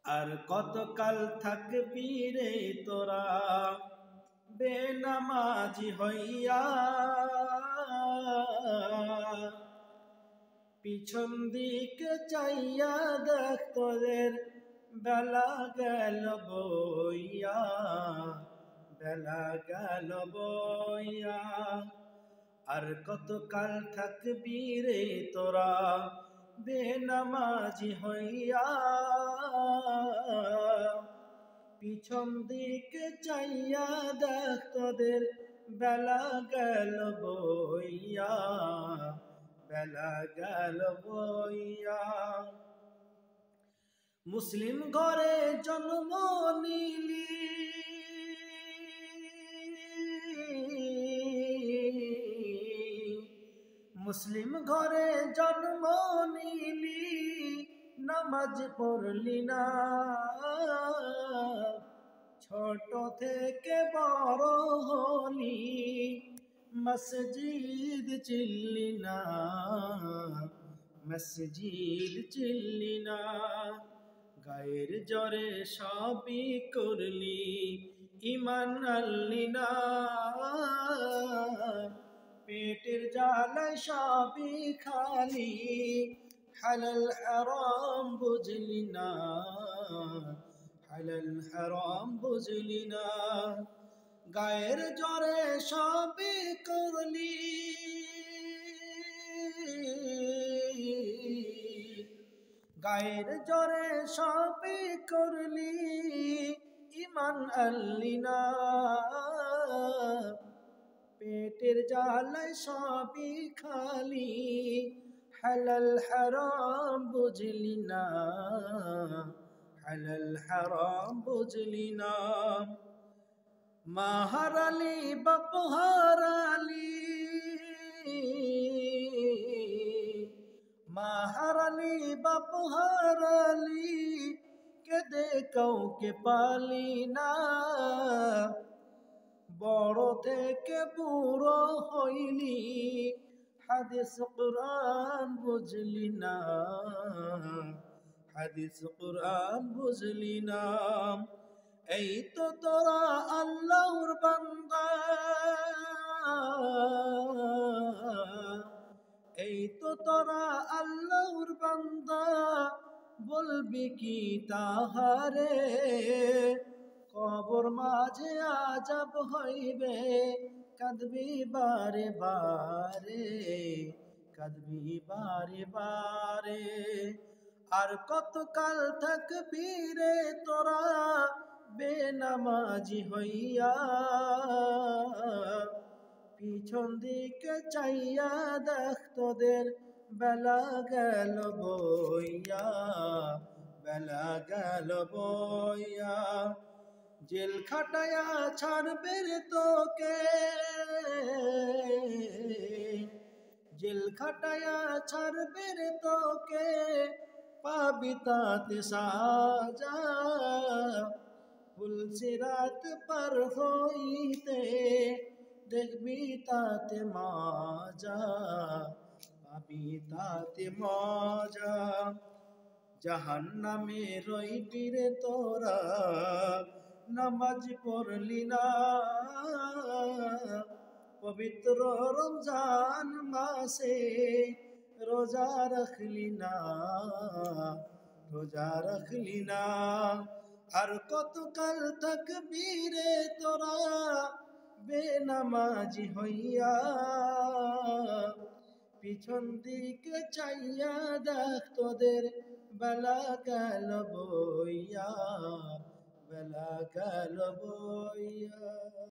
আর কতকাল থাকবি রে তোরা বেনামাজি হইয়া, পিছন দিকে চাইয়া দেখ তোদের বেলা গেল বইয়া, বেলা গেল বইয়া। আর কতকাল থাকবি রে তোরা বেনামাজি হইয়া, পিছন দিকে চাইয়া দেখ তোদের বেলা গেল বইয়া, বেলা গেল বইয়া। মুসলিম ঘরে জন্ম নিলি, মুসলিম ঘরে জন্ম নিলি, নামাজ পড়লি না, ছোট থেকে বড় হলি, মসজিদ চিনলি না, মসজিদ চিনলি না। গায়ের জোরে সবই করলি, ঈমান আনলি না, পেটের জ্বালায় সবই খালি, হালাল হারাম বুঝলি না, হালাল হারাম বুঝলি না। গায়ের জোরে সবই করলি, গায়ের জোরে সবই করলি, ঈমান আনলি না, পেটের জ্বালায় সবই খালি, হালাল হারাম বুঝলি না, হালাল হারাম বুঝলি না। মা হারালি বাপ হারালি, মা হারালি বাপ হারালি, কেঁদে কাউকে পালি না, বড় থেকে বুড়ো হইলি, হাদিস কুরআন বুঝলি না, হাদিস কুরআন বুঝলি না। এই তো তোরা আল্লাহর বান্দা, এই তো তোরা আল্লাহর বান্দা, বলবি কি তাহারে, কবর মাঝে আযাব হইবে, কাঁদবি বারে বারে, কাঁদবি বারে বারে। আর কতকাল থাকবি রে তোরা বেনামাজি হইয়া, পিছন দিকে চাইয়া দেখ তোদের বেলা গেল বইয়া, বেলা গেল বইয়া। জেল খাটায়া ছাড়বে রে তোকে, জেল খাটায়া ছাড়বে রে তোকে, পাবি তাতে সাজা, ফুলসিরাত পার হইতে দেখবি তাতে মজা, পাবি তাতে মজা। জাহান্নামে রইবি রে তোরা নামাজ পড়লি না, পবিত্র রমজান মাসে রোজা রাখলি না, রোজা রাখলি না। আর কতকাল থাকবি রে তোরা বেনামাজি হইয়া, পিছন দিকে চাইয়া দেখ তোদের বেলা গেল বইয়া, বেলা গেল বইয়া।